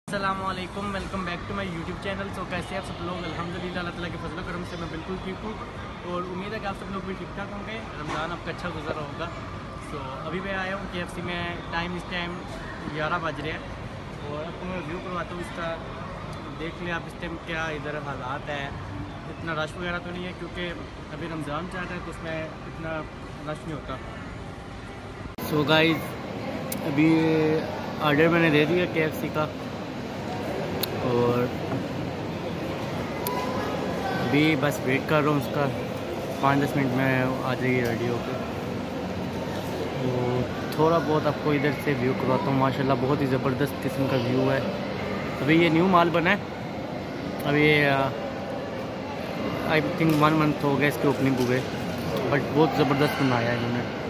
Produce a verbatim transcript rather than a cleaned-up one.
अस्सलामुअलैकुम, welcome back to my YouTube channel. So कैसे आप सब लोग? अल्हम्दुलिल्लाह अल्लाह ताला के फजल करम से मैं बिल्कुल ठीक हूँ और उम्मीद है कि आप सब लोग भी ठीक ठाक होंगे। रमज़ान आपका अच्छा गुजरा होगा। सो अभी मैं आया हूँ के एफ सी में। टाइम इस टाइम ग्यारह बज रहे हैं और आपको मैं व्यू करवाता हूँ इसका। देख लें आप इस टाइम क्या इधर हालात है। इतना रश वगैरह तो नहीं है क्योंकि अभी रमज़ान चल रहा है तो उसमें इतना रश नहीं होता। सो गाइस अभी ऑर्डर मैंने दे दिया के एफ सी का और अभी बस वेट कर रहा हूँ उसका। पाँच दस मिनट में आ जाएगी रेडी होकर। तो थोड़ा बहुत आपको इधर से व्यू करवाता हूँ। माशाल्लाह बहुत ही ज़बरदस्त किस्म का व्यू है। अभी ये न्यू माल बना है। अभी आई थिंक वन मंथ हो गया इसके ओपनिंग हुए, बट बहुत ज़बरदस्त बनाया है इन्होंने।